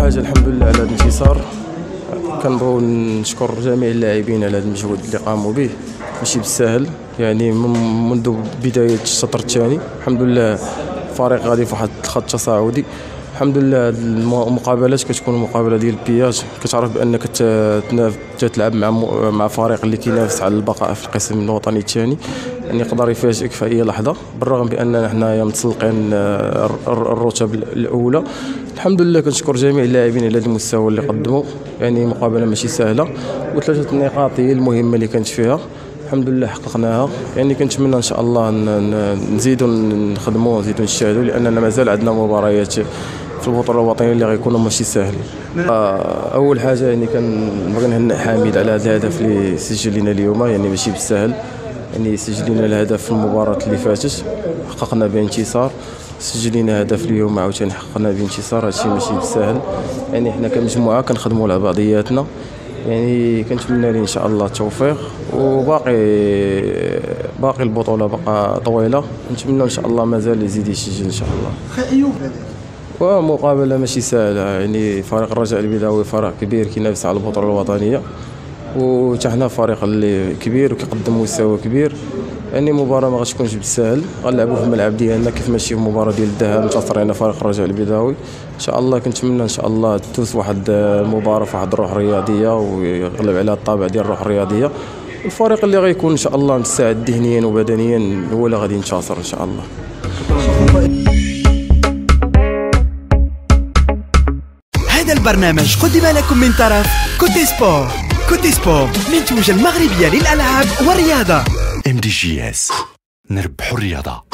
حاجه الحمد لله على هذا الانتصار. كنبغيو نشكر جميع اللاعبين على هذا المجهود اللي قاموا به، ماشي بالسهل يعني منذ بدايه الشطر الثاني. الحمد لله الفريق غادي في واحد الخط تصاعدي. الحمد لله المقابلات كتكون مقابله ديال البياج، كتعرف بانك تلعب مع فريق اللي كينافس على البقاء في القسم الوطني الثاني، يعني يقدر يفاجئك في اي لحظه، بالرغم باننا حنايا متسلقين الرتب الاولى. الحمد لله كنشكر جميع اللاعبين على هذا المستوى اللي قدموا، يعني مقابله ماشي سهله، وثلاثه النقاط هي المهمه اللي كانت فيها. الحمد لله حققناها، يعني كنتمنى ان شاء الله نزيدوا نخدموا ونزيدوا نجتهدوا، لاننا مازال عندنا مباريات في البطوله الوطنيه اللي غيكونوا ماشي ساهلين. اول حاجه يعني كنبغي نهنئ حميد على هذا الهدف اللي سجل لنا اليوم، يعني ماشي بالسهل، يعني سجل لنا الهدف في المباراه اللي فاتت حققنا به انتصار، سجل لنا هدف اليوم عاوتاني حققنا به انتصار. هادشي ماشي بالسهل، يعني حنا كمجموعه كنخدموا على بعضياتنا، يعني كنتمنى ليه ان شاء الله التوفيق، وباقي البطوله بقى طويله، نتمنى ان شاء الله مازال يزيد يسجل ان شاء الله. ايوب ومقابله ماشي سهله، يعني فريق الرجاء البيضاوي فريق كبير كينافس على البطوله الوطنيه، وحتى حنا فريق اللي كبير وكيقدم مستوى كبير، يعني مباراه ما غتكونش بالسهل. غنلعبوا في الملعب ديالنا كيف ماشي في مباراه ديال الذهاب منتصرين فريق الرجاء البيضاوي. ان شاء الله كنتمنى ان شاء الله تدوز واحد المباراه في واحد الروح الرياضيه، ويغلب عليها الطابع ديال الروح الرياضيه. الفريق اللي غيكون ان شاء الله مستعد ذهنيا وبدنيا هو اللي غادي ينتصر ان شاء الله. هذا البرنامج قدم لكم من طرف كوتي سبور. كوتي سبور منتوجة المغربية للألعاب والرياضة. MDGS نربحوا الرياضة.